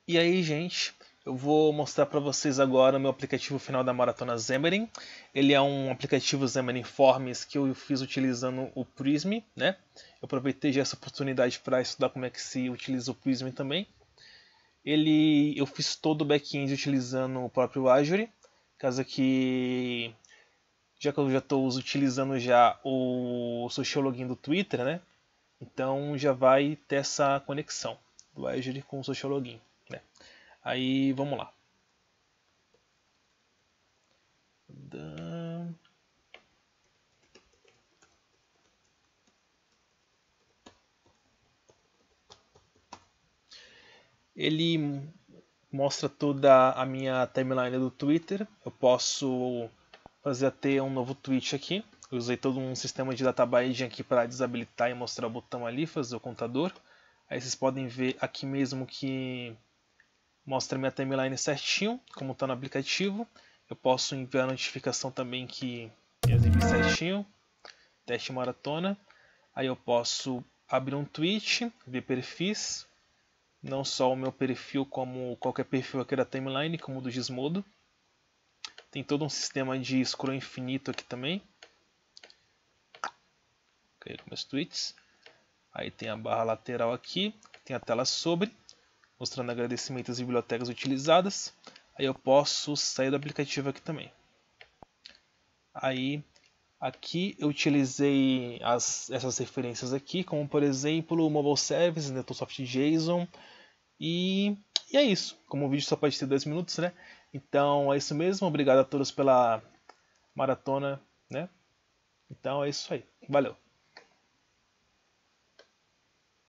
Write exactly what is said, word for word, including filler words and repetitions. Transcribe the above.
E aí, gente, eu vou mostrar para vocês agora o meu aplicativo final da Maratona Xamarin. Ele é um aplicativo Xamarin Forms que eu fiz utilizando o Prism, né? Eu aproveitei já essa oportunidade para estudar como é que se utiliza o Prism também. Ele, eu fiz todo o back-end utilizando o próprio Azure, caso que já que eu já estou utilizando já o social login do Twitter, né? Então já vai ter essa conexão do Azure com o social login, né? Aí vamos lá. Ele mostra toda a minha timeline do Twitter. Eu posso fazer até um novo tweet aqui. Eu usei todo um sistema de data binding aqui para desabilitar e mostrar o botão ali, fazer o contador. Aí vocês podem ver aqui mesmo que mostra minha timeline certinho, como está no aplicativo. Eu posso enviar a notificação também que exibi certinho, teste maratona. Aí eu posso abrir um tweet, ver perfis, não só o meu perfil, como qualquer perfil aqui da timeline, como o do Gizmodo. Tem todo um sistema de scroll infinito aqui também. Ok, com meus tweets. Aí tem a barra lateral aqui, tem a tela sobre, mostrando agradecimentos e bibliotecas utilizadas. Aí eu posso sair do aplicativo aqui também. Aí aqui eu utilizei as, essas referências aqui, como por exemplo o Mobile Service, Microsoft JSON. E, e é isso. Como o vídeo só pode ter dois minutos, né? Então é isso mesmo. Obrigado a todos pela maratona, né? Então é isso aí. Valeu.